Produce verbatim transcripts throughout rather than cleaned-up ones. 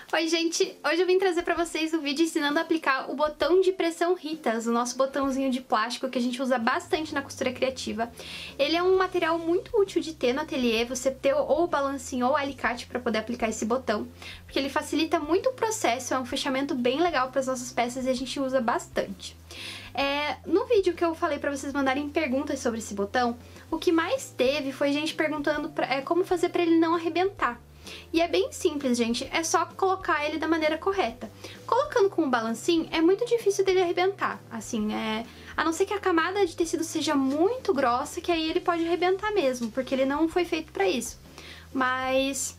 Oi gente, hoje eu vim trazer pra vocês um vídeo ensinando a aplicar o botão de pressão Ritas, o nosso botãozinho de plástico que a gente usa bastante na costura criativa. Ele é um material muito útil de ter no ateliê, você ter ou o balancinho ou o alicate para poder aplicar esse botão, porque ele facilita muito o processo, é um fechamento bem legal para as nossas peças e a gente usa bastante. É, no vídeo que eu falei pra vocês mandarem perguntas sobre esse botão, o que mais teve foi gente perguntando pra, é, como fazer pra ele não arrebentar. E é bem simples, gente, é só colocar ele da maneira correta. Colocando com o balancinho é muito difícil dele arrebentar, assim, é... a não ser que a camada de tecido seja muito grossa, que aí ele pode arrebentar mesmo, porque ele não foi feito pra isso. Mas...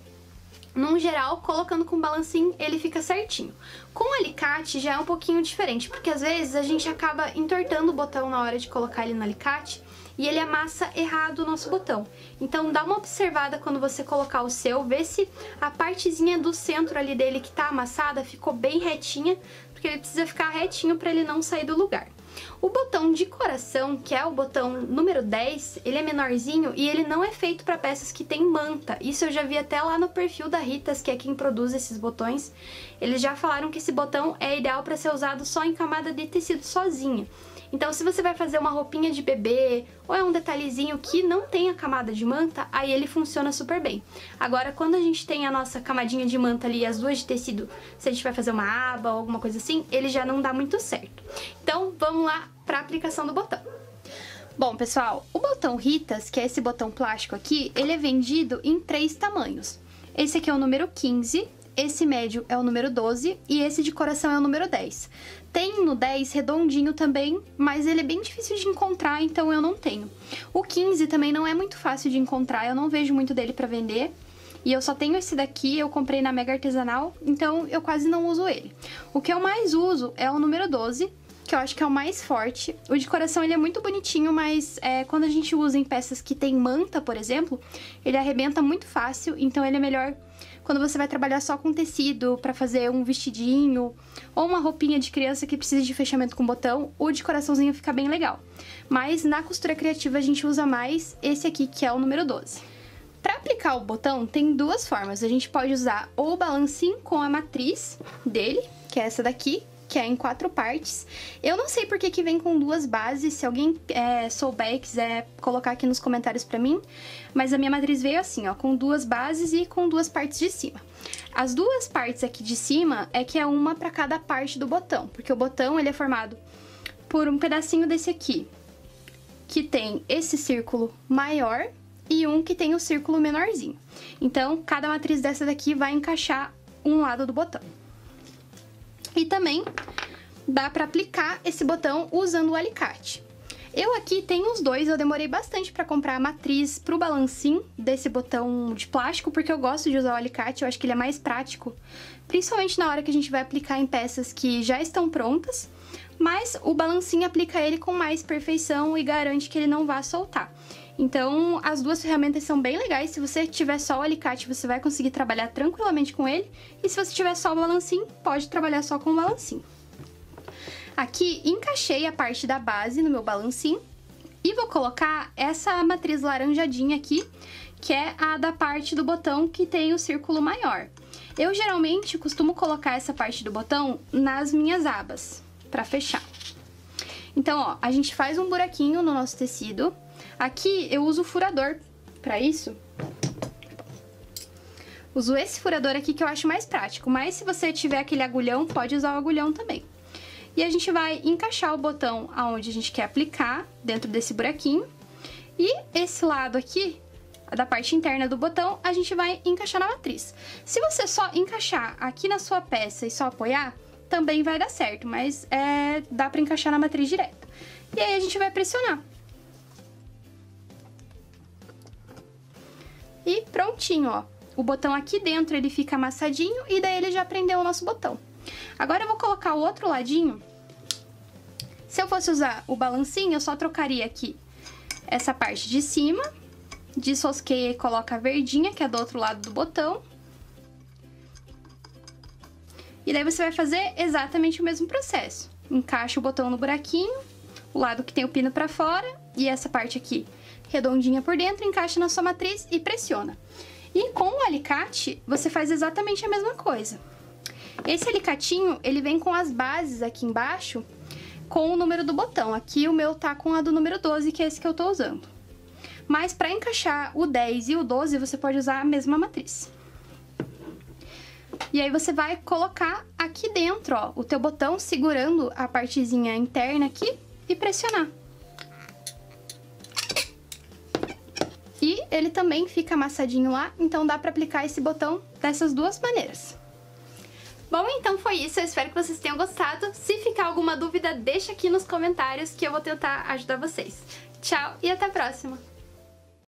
no geral, colocando com balancinho, ele fica certinho. Com o alicate já é um pouquinho diferente, porque às vezes a gente acaba entortando o botão na hora de colocar ele no alicate e ele amassa errado o nosso botão. Então dá uma observada quando você colocar o seu, vê se a partezinha do centro ali dele que tá amassada ficou bem retinha, porque ele precisa ficar retinho para ele não sair do lugar. O botão de coração, que é o botão número dez, ele é menorzinho e ele não é feito para peças que tem manta. Isso eu já vi até lá no perfil da Ritas, que é quem produz esses botões. Eles já falaram que esse botão é ideal para ser usado só em camada de tecido sozinha. Então, se você vai fazer uma roupinha de bebê ou é um detalhezinho que não tem a camada de manta, aí ele funciona super bem. Agora, quando a gente tem a nossa camadinha de manta ali, as duas de tecido, se a gente vai fazer uma aba ou alguma coisa assim, ele já não dá muito certo. Então, vamos lá para a aplicação do botão. Bom, pessoal, o botão Ritas, que é esse botão plástico aqui, ele é vendido em três tamanhos. Esse aqui é o número quinze, esse médio é o número doze e esse de coração é o número dez. Tem no dez redondinho também, mas ele é bem difícil de encontrar, então eu não tenho. O quinze também não é muito fácil de encontrar, eu não vejo muito dele pra vender. E eu só tenho esse daqui, eu comprei na Mega Artesanal, então eu quase não uso ele. O que eu mais uso é o número doze, que eu acho que é o mais forte. O de coração ele é muito bonitinho, mas é, quando a gente usa em peças que tem manta, por exemplo, ele arrebenta muito fácil, então ele é melhor quando você vai trabalhar só com tecido, pra fazer um vestidinho, ou uma roupinha de criança que precisa de fechamento com botão, o de coraçãozinho fica bem legal. Mas na costura criativa a gente usa mais esse aqui, que é o número doze. Para aplicar o botão tem duas formas, a gente pode usar ou o balancinho com a matriz dele, que é essa daqui, que é em quatro partes. Eu não sei por que que vem com duas bases, se alguém é, souber e quiser colocar aqui nos comentários pra mim, mas a minha matriz veio assim, ó, com duas bases e com duas partes de cima. As duas partes aqui de cima é que é uma pra cada parte do botão, porque o botão ele é formado por um pedacinho desse aqui, que tem esse círculo maior e um que tem o círculo menorzinho. Então, cada matriz dessa daqui vai encaixar um lado do botão. E também dá pra aplicar esse botão usando o alicate. Eu aqui tenho os dois, eu demorei bastante pra comprar a matriz pro balancinho desse botão de plástico, porque eu gosto de usar o alicate, eu acho que ele é mais prático, principalmente na hora que a gente vai aplicar em peças que já estão prontas, mas o balancinho aplica ele com mais perfeição e garante que ele não vá soltar. Então, as duas ferramentas são bem legais. Se você tiver só o alicate, você vai conseguir trabalhar tranquilamente com ele. E se você tiver só o balancinho, pode trabalhar só com o balancinho. Aqui, encaixei a parte da base no meu balancinho. E vou colocar essa matriz laranjadinha aqui, que é a da parte do botão que tem o círculo maior. Eu, geralmente, costumo colocar essa parte do botão nas minhas abas, pra fechar. Então, ó, a gente faz um buraquinho no nosso tecido. Aqui eu uso o furador pra isso. Uso esse furador aqui que eu acho mais prático, mas se você tiver aquele agulhão, pode usar o agulhão também. E a gente vai encaixar o botão aonde a gente quer aplicar, dentro desse buraquinho. E esse lado aqui, da parte interna do botão, a gente vai encaixar na matriz. Se você só encaixar aqui na sua peça e só apoiar, também vai dar certo, mas é, dá pra encaixar na matriz direto. E aí a gente vai pressionar. E prontinho, ó. O botão aqui dentro ele fica amassadinho e daí ele já prendeu o nosso botão. Agora eu vou colocar o outro ladinho. Se eu fosse usar o balancinho, eu só trocaria aqui essa parte de cima, desrosqueia e coloca a verdinha, que é do outro lado do botão. E daí você vai fazer exatamente o mesmo processo. Encaixa o botão no buraquinho, o lado que tem o pino pra fora, e essa parte aqui redondinha por dentro, encaixa na sua matriz e pressiona. E com o alicate, você faz exatamente a mesma coisa. Esse alicatinho, ele vem com as bases aqui embaixo, com o número do botão. Aqui o meu tá com a do número doze, que é esse que eu tô usando. Mas para encaixar o dez e o doze, você pode usar a mesma matriz. E aí você vai colocar aqui dentro, ó, o teu botão segurando a partezinha interna aqui e pressionar. E ele também fica amassadinho lá, então dá para aplicar esse botão dessas duas maneiras. Bom, então foi isso, eu espero que vocês tenham gostado. Se ficar alguma dúvida, deixa aqui nos comentários que eu vou tentar ajudar vocês. Tchau e até a próxima!